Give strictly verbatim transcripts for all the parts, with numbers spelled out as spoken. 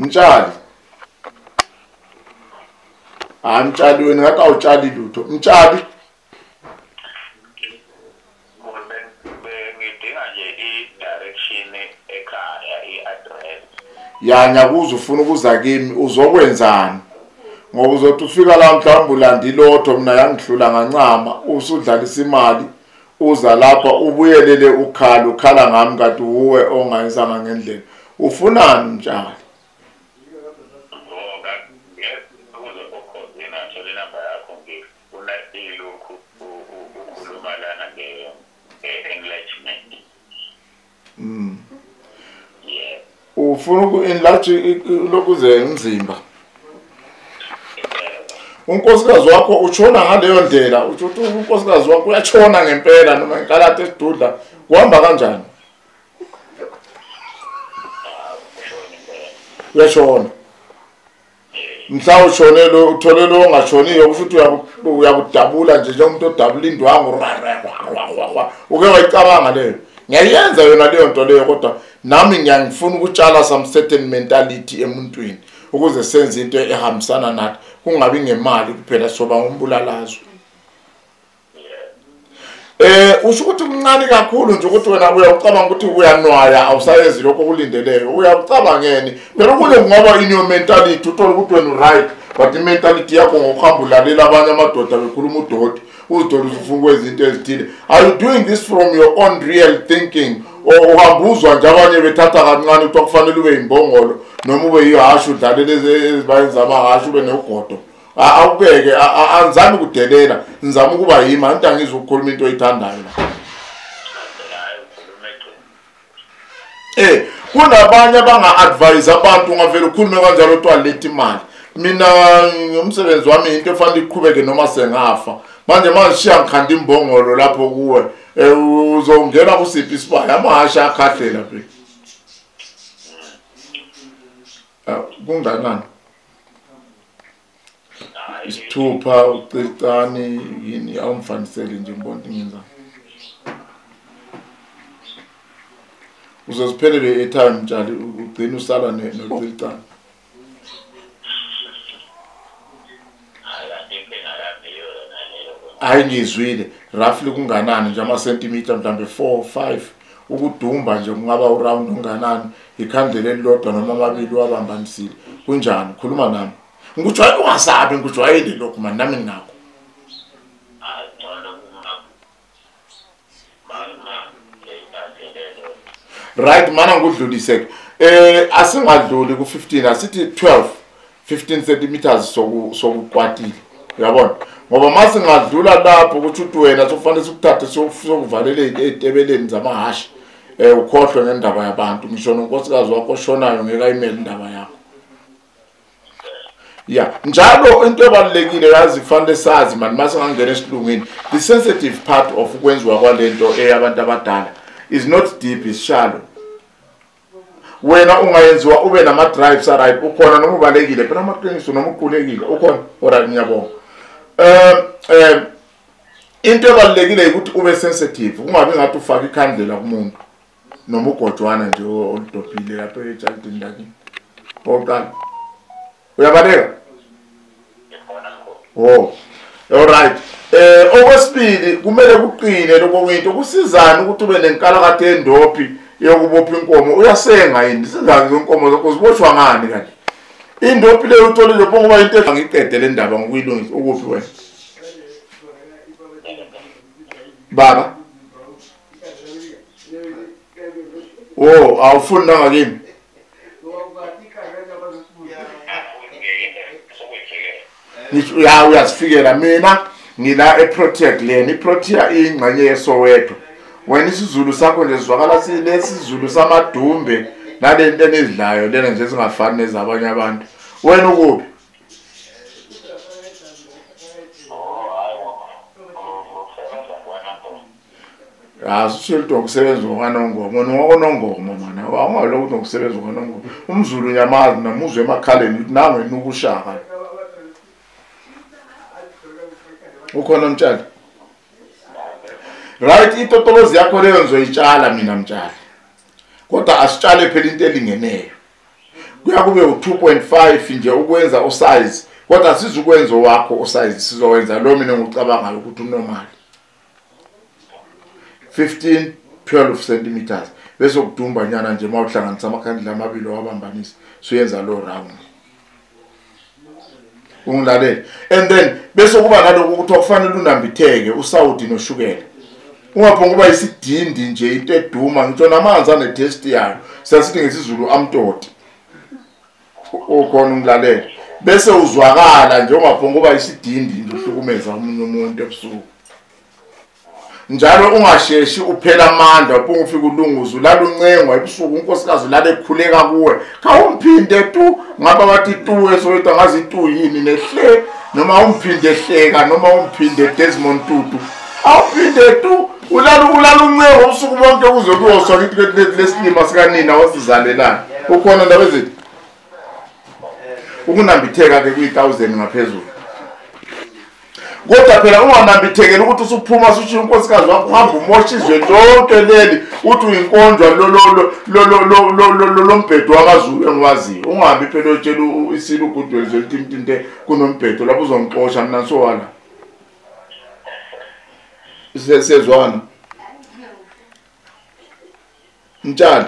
Mtshali. Ah mtshali wena ngathi awutshali lutho. Mtshali. Ngidinga nje i-direction ekhaya, i-address. Ya nyakuza ufuna ukuza kimi uzokwenzani? Ngoba uzothi ufika la mhlawumbe ulanda ilotho mina yangihlula ngancama usudlalisa imali uza lapha ubuyelele ukhala ukhala ngami kanti uwe ongayizanga ngendlela. Ufunani mtshali? Mm. Yeah. Ufuna uku-enlarge lokuze umzimba. Unkosikazi wakho utshona ngaleyo ndlela, uthi unkosikazi wakho uyatshona ngempela noma inkalate esidudla kuhamba kanjani? Uyashona. Mhla utshonelo utholelo ongatshoniyo kusho ukuthi uyakudabula nje njengomuntu odabula indwangu. Uke wayicabanga leyo. Ngiyayenza yona leyo nto leyo kodwa nami ngiyangifuna ukutshala some certain mentality emuntwini ukuze senze into ehambisana nathi kungabi ngemali kuphela soba ngumbulalazo. Eh usho ukuthi kuncane kakhulu nje ukuthi wena uyacabanga ukuthi uyanwaya awusayenzi lokho kulindeleyo uyacabangeni phela kule kungaba in your mentality uthola ukuthi wena right but the mentality yakho ngokuhambulalela abanye amadoda bekhuluma udoti uzithola uzifuna kwezinto ezithile. Are you doing this from your own real thinking or uhambuzwa nje abanye bethatha kancane ukuthi kufanele ube imbongolo noma ube yihashu udlalele ezibayenza amahashu ube nogodo? Awubeke anzami ukudelela ngizama ukuba yima into angizokukhuluma into oyithandayo la. Eh kunabanye abanga advise abantu ngavela ukukhuluma kanjalo toilet imali. Mina umsebenzi wami into efanele iqhubeke noma sengafa. Manje manje shisha ngikhanda imbongolo lapho kuwe uzongena kusiphi isibaya amahasha akhahlela phe. Ah kunganani? Isithupha ucicane yini awumfanisele nje ngibona ngenza. Uzosiphelele etime mtshali ugcina usala nocicane. Hayi ngizwile roughly kunganani nje ama centimeter mhlambe four five ukudumba nje kungaba around unganani ikhandlela elilodwa noma amabili wabambanisile kunjani khuluma nami ngikujwayele ungasabi ngikujwayele lokho manje nami nginakho. Right mana ngudluliseke eh asingadluli ku fifteen asithi twelve fifteen centimeters soku sokukwatile uyabona ngoba mase ngadlula lapho ukuthi uthi wena sokufanele sikuthathe sokuvalele etebeleni zamahasha eh ukhohlwe ngendaba yabantu ngisho nonkosikazi wakho oshonayo ngeke email indaba yakho. Yeah njalo into ebalekile yazi kufanele sazi manje mase ngangena esilungwini the sensitive part of ukwenziwa kwalento eyabantu abadala is not deep, is shallow. Wena ungayenziwa ube nama drives right ukhona noma ubalekile phela amaqiniso noma uqulekile ukhona alright ngiyabonga. Um um into ebalekile ukuthi ube sensitive ungabe ngathi ufaka ikhandlela kumuntu noma ugojwana nje olidopile lapha ejardini lakini. Oqala uyabaleka? Oh alright. Eh okwesibili kumele kuqine lokho kwinto kusizana ukuthi ube nenkalakathe endophi yokubopha inkomo uyasenga yini singazi inkomo zakho ziboshwa ngani kanti indophi le uthole lapho ngoba into engiqede le ndaba ngokuyilungisa ukuphi wena baba? Oh awufuni nanga kimi ngisho ya uyasifikela mina ngila eprotect leni iprotea ingxenye yeSoweto wena isizulu sakho nje sizwakala silesizulu samadumbe nalento enizidlayo lena nje singafani nezabanye abantu wena ukuphi? Asishilo ukusebenza ngokwanongoma ngokonongoma mana awangalo ukuthi ukusebenza ngokwanongoma umzulu nyamazi namuzwe emakhaleni nangwe nukushaka ukhona mtshali right itotolozi yakho leyo ngizoyitshala mina mtshali kodwa asitshale phela into elingeneyo kuya kube u two point five nje ukwenza usize kodwa sizukwenza wakho usize sizowenza lo mina ngicabanga ukuthi unormal fifteen twelve centimeters bese ukudumba nyana nje mawuhlanganisa amakhandla amabili wabambanisa suyenza lo round ungilalela and then bese kuba naloko ukuthi akufanele unambitheke usawudi noshukela ungaphonga kuba isidindi nje into eduma ngitsho namanzi ane taste yayo sasithi ngesizulu amtoti ukhona ungilalela bese uzwakala nje ungaphonga kuba isidindi nje uhlukumeza umunye umuntu ebusuku njalo ungasheshi uphela amandla uphunga ufika ulunguzo ulala uncengwa ebusuku unkosikazi ulala ekhuleka kuwe khawumphinde tu ngaba bathi tu esoyita ngazi tu yini nehle noma umphinde hleka noma umphinde Desmond Tutu awuphinde tu ulala ulala uncengwa usuku bonke kuze kuyoswa kithi lesilima sikanina wasizalelana ukhona ndaba ezithi ukunambitheka ke kuyi thousand ngaphezulu kodwa phela unganambithekeli ukuthi usuphuma ushiya unkosikazi wakho uhamba umosha izwe lonke leli uthi uyinkondwa lo lo lo lo lo lo lombhedo wakaZulu engiwaziyo ungahambi phela utshela isilo ugudwe lithi intinte kunombhedo lapho uzongixosha mina sowala sesezwana ntshali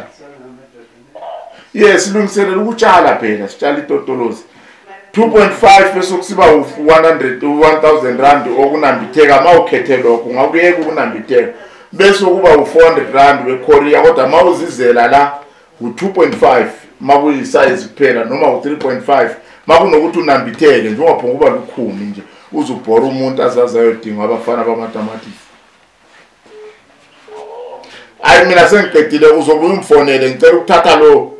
yes silungiselela ukutshala phela sitshala itotolozi two point five bese kusiba one hundred one thousand rand okunambitheka mawukhethe lokho ngakuyeka ukunambitheka bese kuba u four hundred rand weKorea kodwa mawuzizela la u two point five makuyi size kuphela noma u three point five makunokuthi unambitheke nje ungaphonga kuba lukhuni nje uzubhora umuntu azazayo dinga abafana bamatamatisi ayi mina sengiqedile uzobuya umfonele ngicela ukuthatha lo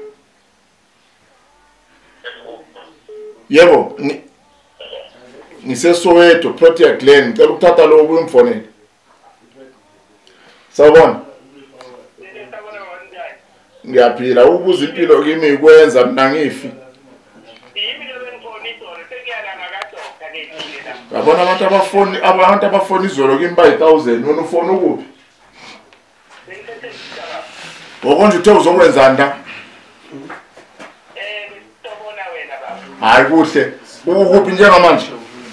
yebo ngiseSoweto Protea Glen ngicela ukuthatha lo ubuyimfonele sawubona ngiyaphila ubuza impilo kimi ikwenza mina ngifi yabona abantu abafoni abantu abafoni izolo kimi ba one thousand wena ufona ukuphi ngokonje uthe uzokwenza nda hayi kuhle ukuphi njengamanje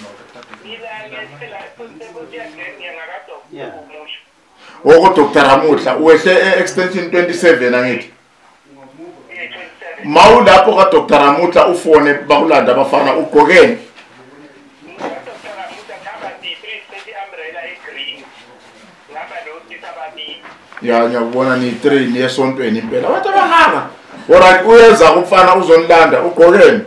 oko Doctor Ramutla uwehle extension twenty-seven angithi mawu lapho ka Doctor Ramutla ufone bakulanda abafana ugqokeni ya ngiyabona ni three ni esontweni impela abantu abangaka alright uyeza kumfana uzonilanda ugqokeni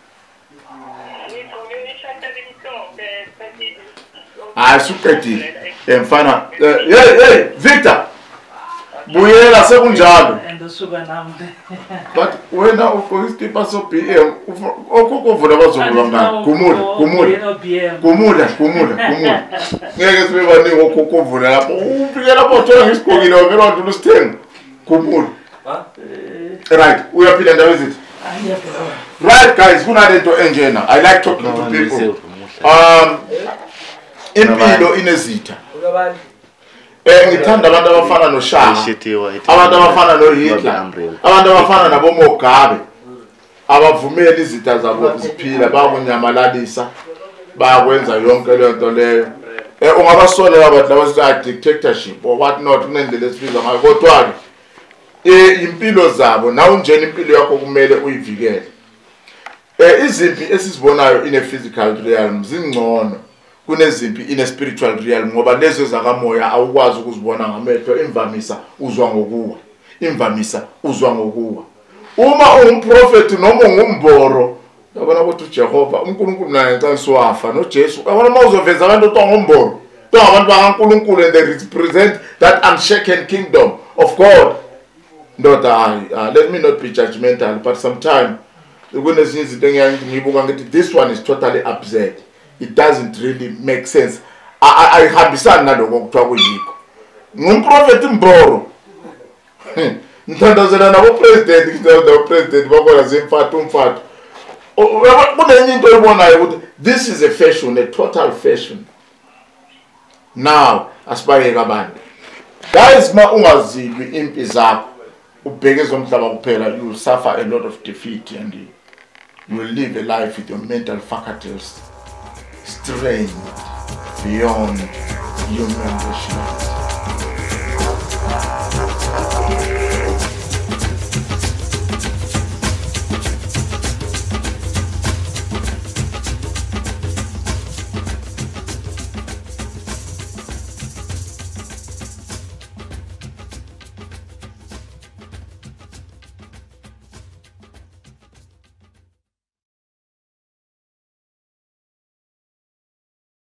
hayi suqedile emfana hey hey Victor buyela sekunjalo endosuka nami but wena ugqoka isikipa so B M okukuvula bazokula ngani kumula kumula kumula kumula kumula ngeke sibe baningi okukuvula lapho ufike lapho uthola ngisigqokile wena wathi usithenga kumula right uyaphila ndawo ezithi right guys kunalento enjena I like talking to people um impilo inezitha eh ngithanda abantu abafana noShaka abantu abafana noHitler abantu abafana nabo Mugabe abavumela izitha zabo ziphila bayakunyamalalisa bayakwenza yonke le nto leyo eh ungabasolela abantu laba dictatorship or what not kunendlela esibiza ngayo kodwa ke eh impilo zabo na unjena impilo yakho kumele uyivikele eh izimpi esizibonayo ine physical realm zingcono kunezimpi ine spiritual realm ngoba lezo zakamoya awukwazi ukuzibona ngamehlo imvamisa uzwa ngokuwa imvamisa uzwa ngokuwa uma ungumprofeti noma ungumboro yabona ukuthi uJehova uNkulunkulu naye ncansiwafa noJesu yabona mawuzoveza abantu otwangomboro abantu bakaNkulunkulu and they represent that unshaken kingdom of God ndoda uh, let me not be judgmental but sometimes kunezinye izinto engiyibuka ngithi this one is totally absurd. It doesn't really make sense. I ayihambisani naloko kuthiwa kuyikho ngumprofeti mboro ngithandazela nabo president ngithandazela president bakona zemfathu umfathu kunenye into oyibonayo ukuthi this is a fashion, a total fashion. Now asibayeke abantu guys ma ungazilwi impi zakho ubheke ezomhlaba kuphela, you will suffer a lot of defeat and you will live a life with your mental faculties strained beyond human rationality.